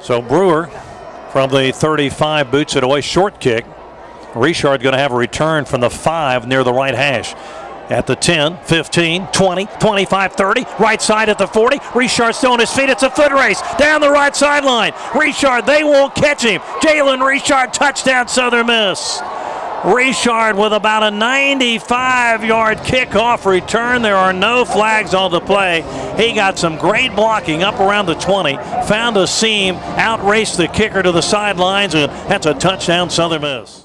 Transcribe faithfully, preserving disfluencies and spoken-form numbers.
So Brewer from the thirty-five boots it away, short kick. Richard going to have a return from the five near the right hash. At the ten, fifteen, twenty, twenty-five, thirty, right side at the forty. Richard still on his feet. It's a foot race down the right sideline. Richard, they won't catch him. Jalen Richard, touchdown, Southern Miss. Richard with about a ninety-five yard kickoff return. There are no flags on the play. He got some great blocking up around the twenty, found a seam, outraced the kicker to the sidelines, and that's a touchdown, Southern Miss.